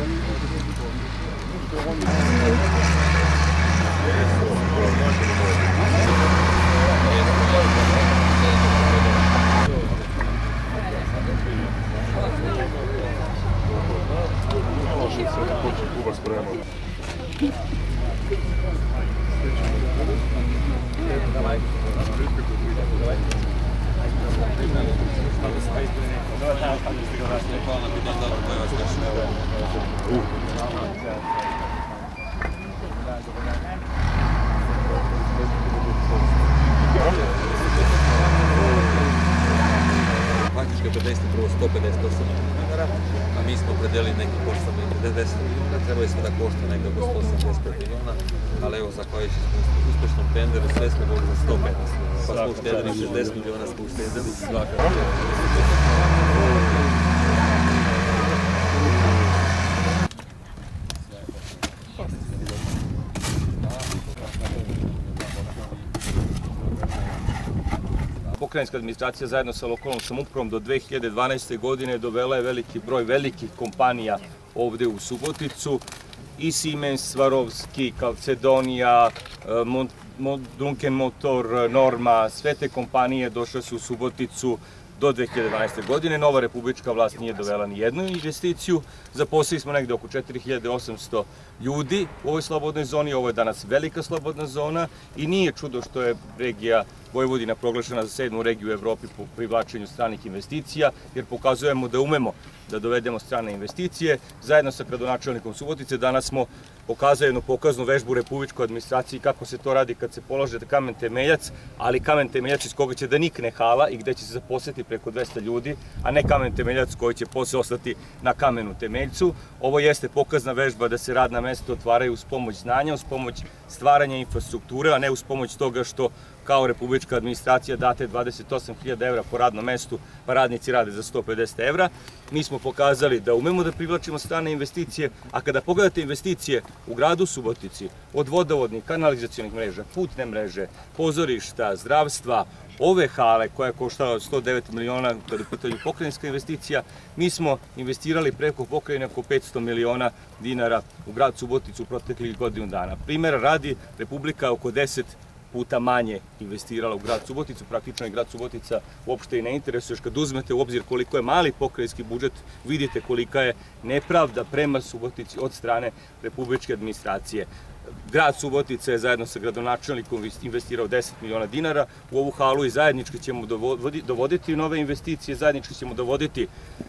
Praktički je predstavljeno prvo 158 milijuna dinara, a mi smo predelili nekih 890 milijuna, trebali smo da košta negdje oko 185 milijuna, ali evo, zahvaljujući uspešnom tenderu, sve smo boli za 115 milijuna, pa smo uštedili 60 milijuna, smo uštedili svakako. Pokrajinska administracija zajedno sa lokalnom samoupravom do 2012. godine dovela je veliki broj velikih kompanija ovde u Suboticu, i Siemens, Swarovski, Calcedonia, Duncan Motor, Norma, sve te kompanije došle su u Suboticu do 2012. godine. Nova republička vlast nije dovela ni jednu investiciju. Zaposlili smo negde oko 4800 ljudi u ovoj slobodnoj zoni. Ovo je danas velika slobodna zona i nije čudo što je regija Vojvodina proglašena za 7. regiju u Evropi po privlačenju stranih investicija, jer pokazujemo da umemo da dovedemo strane investicije. Zajedno sa gradonačelnikom Subotice danas smo pokazali jednu pokaznu vežbu republičkoj administraciji kako se to radi kad se polaže kamen temeljac, ali kamen temeljac iz koga će da nikne hala i gde će se zaposliti preko 200 ljudi, a ne kamen temeljac koji će posle ostati na kamenu temeljcu. Ovo jeste pokazna vežba da se radna mesta otvaraju uz pomoć znanja, uz pomoć stvaranja infrastrukture, a ne uz pomoć toga što kao republička administracija date 28.000 evra po radnom mestu, pa radnici rade za 150 evra. Mi smo pokazali da umemo da privlačimo strane investicije, a kada pogledate investicije u gradu Subotici, od vodovodnih, kanalizacionih mreža, putne mreže, pozorišta, zdravstva, ove hale koja je koštala 109 miliona kada je u pitanju pokrajinska investicija, mi smo investirali preko pokrajine oko 500 miliona dinara u grad Suboticu u proteklih godinu dana. Primera radi, Republika oko 10 puta manje investirala u grad Suboticu, praktično i grad Subotica uopšte i ne interesuje. Kad uzmete u obzir koliko je mali pokrajinski budžet, vidite kolika je nepravda prema Subotici od strane republičke administracije. Grad Subotica je zajedno sa gradonačelnikom investirao 10 miliona dinara u ovu halu i zajednički ćemo dovoditi nove investicije, zajednički ćemo dovoditi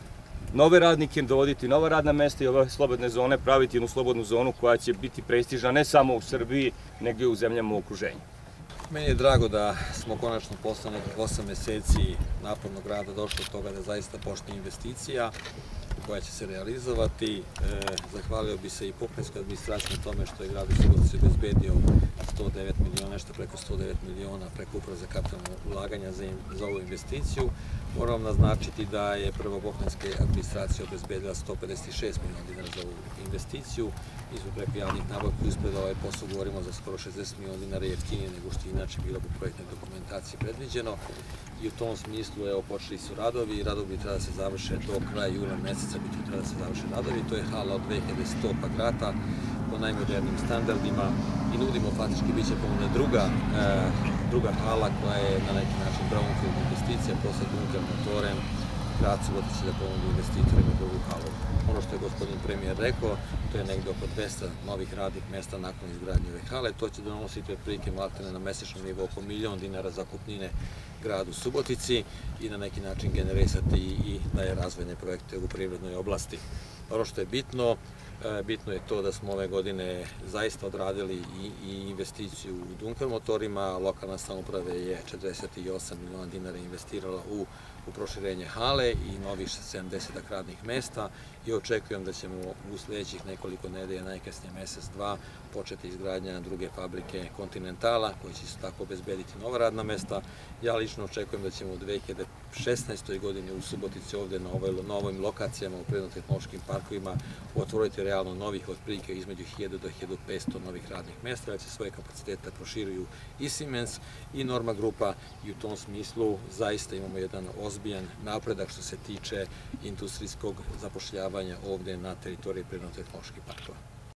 nove radnike, dovoditi nova radna mesta i ove slobodne zone, praviti jednu slobodnu zonu koja će biti prestižna ne samo u Srbiji, nego i u zemljama u okruženju. Meni je drago da smo konačno posle nekih 8 meseci napornog rada došli od toga da zaista počne investicija koja će se realizovati. Zahvalio bi se i pokrajinskoj administraciji na tome što je grad u Subotici obezbedio 109 miliona, nešto preko 109 miliona preko Uprave za kapitalno ulaganja za ovu investiciju. Moram naznačiti da je prva pokrajinska administracija obezbedila 156 miliona dinara za ovu investiciju. Mi smo preko javnih nabavki uspeli da ovaj posao govorimo za skoro 60 miliona dinara jeftinije nego što je inače bilo po projektnoj dokumentaciji predviđeno. I u tom smislu, evo, počeli su radovi i radovi treba da se završe do kraja jula meseca, treba da se završe radovi. To je hala od 2100 kvadrata po najmodernijim standardima i nudimo, faktički bit će ponovno druga hala koja je na neki način brownfield investicija, posle Duncan Motorem, grad Subotica će da ponude investitorima drugu halu. Ono što je gospodin premijer rekao, to je negde oko 200 novih radnih mesta nakon izgradnje ove hale. To će donositi otprilike maltene na mesečnom nivou oko milion dinara zakupnine gradu Subotici i na neki način generisati i daje razvojne projekte u privrednoj oblasti. Ono što je bitno, bitno je to da smo ove godine zaista odradili i investiciju u Duncan Motorima. Lokalna samouprava je 48 miliona dinara investirala u proširenje hale i novih 70 radnih mesta i očekujem da ćemo u sledećih nekoliko nedelja, najkasnije mesec, dva, početi izgradnja druge fabrike Kontinentala, koji će se tako obezbediti nova radna mesta. Ja lično očekujem da ćemo u 2016. godini u Subotici ovde na novim lokacijama u prirodno-tehnološkim parkovima otvoriti realno novih otprilike između 1000 do 1500 novih radnih mesta, da će svoje kapacitete proširuju i Siemens i Norma grupa i u tom smislu zaista imamo jedan ozbiljan napredak što se tiče industrijskog zapošljavanja ovdje na teritoriji Prirodno-tehnoloških parkova.